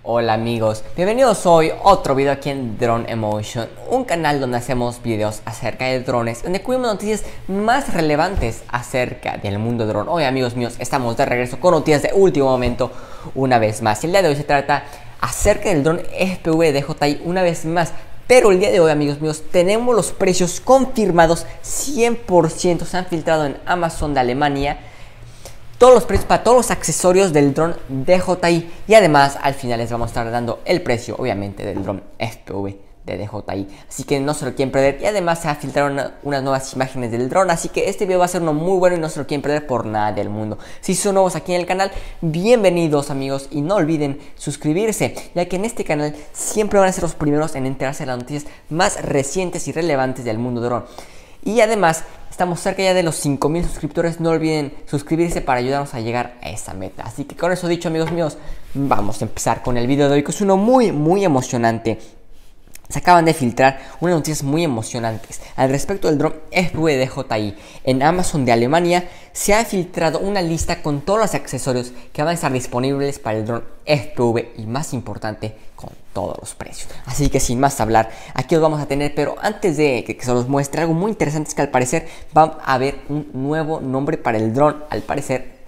Hola amigos, bienvenidos hoy a otro video aquí en Drone Emotion, un canal donde hacemos videos acerca de drones, donde cubrimos noticias más relevantes acerca del mundo drone. Hoy amigos míos, estamos de regreso con noticias de último momento una vez más. El día de hoy se trata acerca del drone FPV DJI una vez más. Pero el día de hoy, amigos míos, tenemos los precios confirmados 100%, se han filtrado en Amazon de Alemania. Todos los precios para todos los accesorios del dron DJI. Y además al final les vamos a estar dando el precio, obviamente, del dron FPV de DJI. Así que no se lo quieren perder. Y además se filtraron unas nuevas imágenes del dron. Así que este video va a ser uno muy bueno y no se lo quieren perder por nada del mundo. Si son nuevos aquí en el canal, bienvenidos amigos. Y no olviden suscribirse, ya que en este canal siempre van a ser los primeros en enterarse de las noticias más recientes y relevantes del mundo dron. Y además estamos cerca ya de los 5000 suscriptores. No olviden suscribirse para ayudarnos a llegar a esa meta. Así que con eso dicho, amigos míos, vamos a empezar con el video de hoy, que es uno muy emocionante. Se acaban de filtrar unas noticias muy emocionantes al respecto del dron FPV DJI. En Amazon de Alemania se ha filtrado una lista con todos los accesorios que van a estar disponibles para el dron FPV y, más importante, con todos los precios. Así que sin más hablar, aquí los vamos a tener, pero antes de que se los muestre, algo muy interesante es que al parecer va a haber un nuevo nombre para el dron. Al parecer,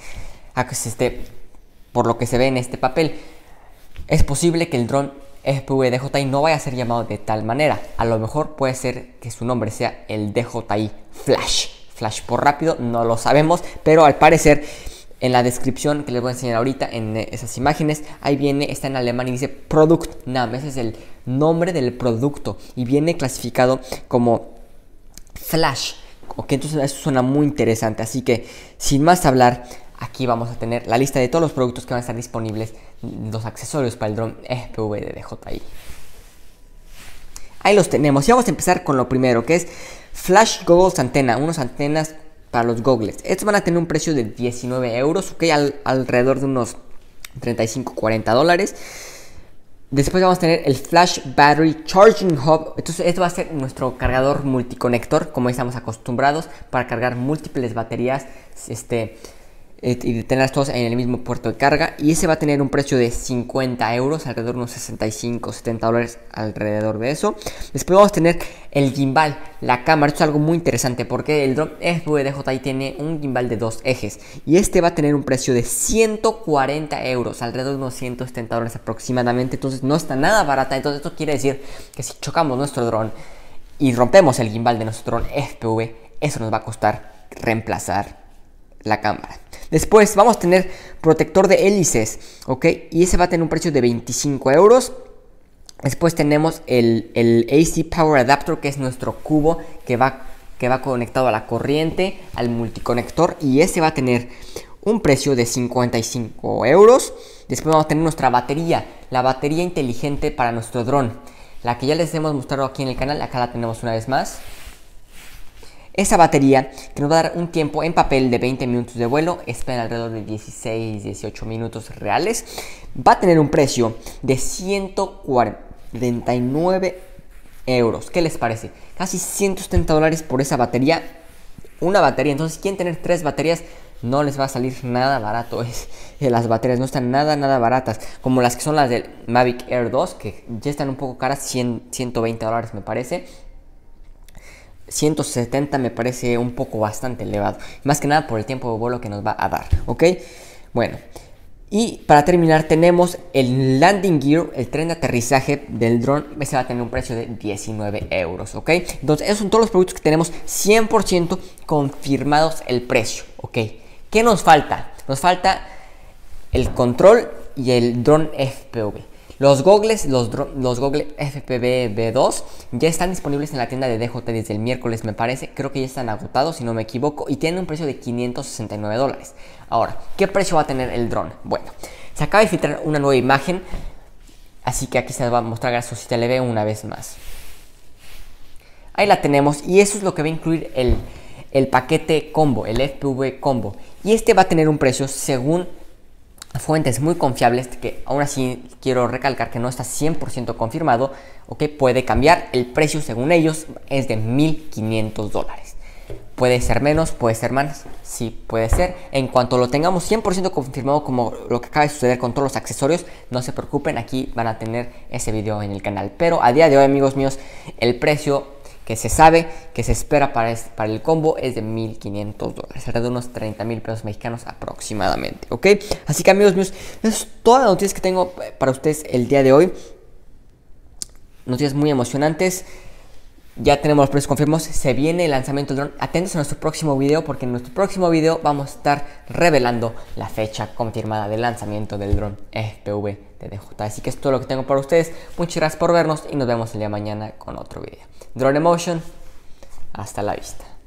por lo que se ve en este papel, es posible que el dron FPV DJI no vaya a ser llamado de tal manera. A lo mejor puede ser que su nombre sea el DJI Flash. Flash por rápido, no lo sabemos, pero al parecer en la descripción que les voy a enseñar ahorita, en esas imágenes, ahí viene, está en alemán y dice Produktname. Ese es el nombre del producto y viene clasificado como Flash. Ok, entonces eso suena muy interesante. Así que sin más hablar, aquí vamos a tener la lista de todos los productos que van a estar disponibles, los accesorios para el dron FPV de DJI. Ahí los tenemos y vamos a empezar con lo primero, que es Flash Goggles Antena, unas antenas para los goggles. Estos van a tener un precio de 19 euros, ok, alrededor de unos 35-40 dólares. Después vamos a tener el Flash Battery Charging Hub. Entonces esto va a ser nuestro cargador multiconector, como estamos acostumbrados, para cargar múltiples baterías y tenerlas todas en el mismo puerto de carga. Y ese va a tener un precio de 50 euros, alrededor de unos 65-70 dólares, alrededor de eso. Después vamos a tener el gimbal, la cámara. Esto es algo muy interesante porque el drone FPV DJI tiene un gimbal de 2 ejes. Y este va a tener un precio de 140 euros, alrededor de unos 170 dólares aproximadamente. Entonces no está nada barata. Entonces esto quiere decir que si chocamos nuestro dron y rompemos el gimbal de nuestro dron FPV, eso nos va a costar reemplazar la cámara. Después vamos a tener protector de hélices, ok, y ese va a tener un precio de 25 euros. Después tenemos el AC Power Adapter, que es nuestro cubo que va conectado a la corriente, al multiconector, y ese va a tener un precio de 55 euros. Después vamos a tener nuestra batería, la batería inteligente para nuestro dron, la que ya les hemos mostrado aquí en el canal. Acá la tenemos una vez más. Esa batería, que nos va a dar un tiempo en papel de 20 minutos de vuelo, espera alrededor de 16-18 minutos reales, va a tener un precio de 149 euros. ¿Qué les parece? Casi 170 dólares por esa batería. Una batería, entonces si quieren tener 3 baterías, no les va a salir nada barato. Las baterías no están nada baratas, como las que son las del Mavic Air 2, que ya están un poco caras, 120 dólares me parece. 170 me parece un poco bastante elevado, más que nada por el tiempo de vuelo que nos va a dar, ok. Bueno, y para terminar tenemos el landing gear, el tren de aterrizaje del dron. Ese va a tener un precio de 19 euros, ok. Entonces esos son todos los productos que tenemos 100% confirmados el precio, ok. ¿Qué nos falta? Nos falta el control y el dron FPV. Los goggles, los goggles FPV V2 ya están disponibles en la tienda de DJI desde el miércoles, me parece. Creo que ya están agotados, si no me equivoco, y tienen un precio de 569 dólares. Ahora, ¿qué precio va a tener el dron? Bueno, se acaba de filtrar una nueva imagen, así que aquí se les va a mostrar a su TV una vez más. Ahí la tenemos, y eso es lo que va a incluir el paquete combo, el FPV combo. Y este va a tener un precio, según fuentes muy confiables, que aún así quiero recalcar que no está 100% confirmado, ok, puede cambiar. El precio según ellos es de 1500 dólares. Puede ser menos, puede ser más, sí puede ser. En cuanto lo tengamos 100% confirmado, como lo que acaba de suceder con todos los accesorios, no se preocupen, aquí van a tener ese video en el canal. Pero a día de hoy, amigos míos, el precio que se sabe, que se espera para el combo es de $1,500, alrededor de unos 30,000 pesos mexicanos aproximadamente, ¿ok? Así que, amigos míos, eso es todas las noticias que tengo para ustedes el día de hoy. Noticias muy emocionantes. Ya tenemos los precios confirmados, se viene el lanzamiento del dron. Atentos a nuestro próximo video, porque en nuestro próximo video vamos a estar revelando la fecha confirmada del lanzamiento del dron FPV de DJI. Así que es todo lo que tengo para ustedes. Muchas gracias por vernos y nos vemos el día de mañana con otro video. Drone Emotion, hasta la vista.